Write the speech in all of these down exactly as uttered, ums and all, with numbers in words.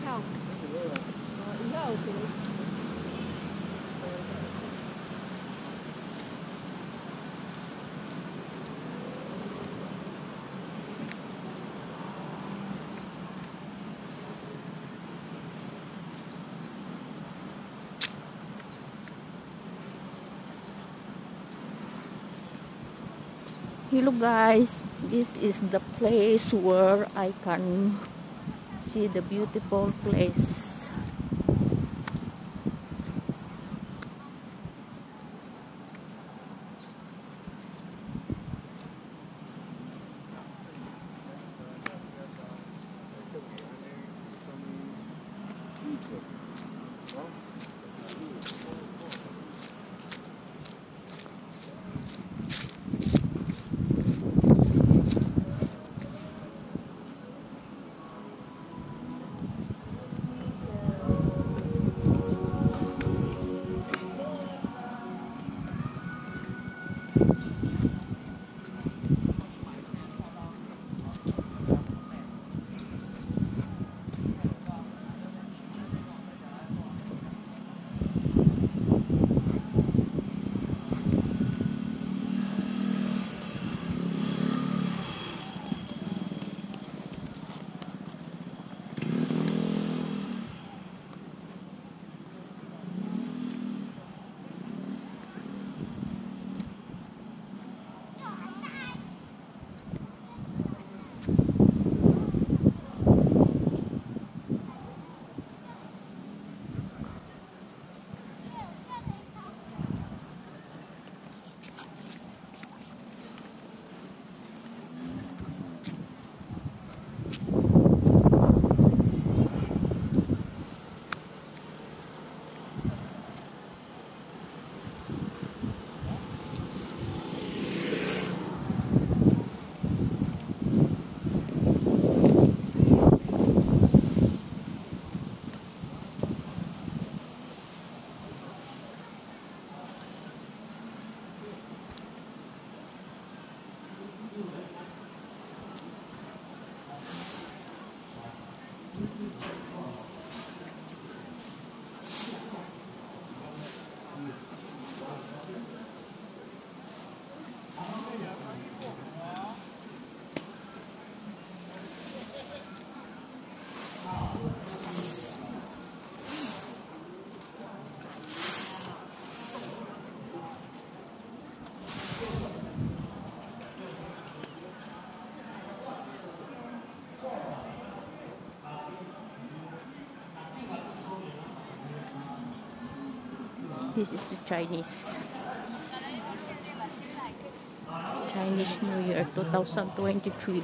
号，哦，一号有谁？ Hello guys, this is the place where I can see the beautiful place. This is the Chinese Chinese New Year two thousand twenty-three.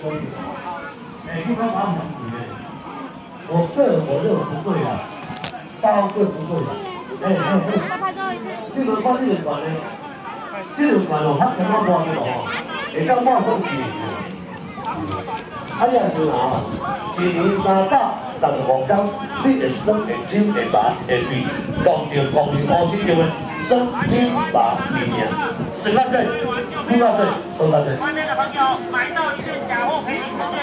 公里。哎，一般八十几元。我这我这不贵啊，包这不贵啊。哎哎哎，这个看这个款呢，这个款哦，它全部包这个哦，会当包上去。啊，你也是啊，一年三百六十五天，你会酸会甜会麻会味，讲究讲究好吃的酸甜麻味面，十八岁、十八岁、十八岁。外面的朋友买到一件假货赔你。